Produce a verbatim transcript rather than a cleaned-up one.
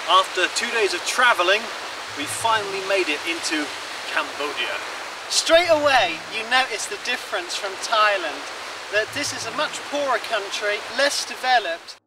After two days of travelling, we finally made it into Cambodia. Straight away, you notice the difference from Thailand, that this is a much poorer country, less developed.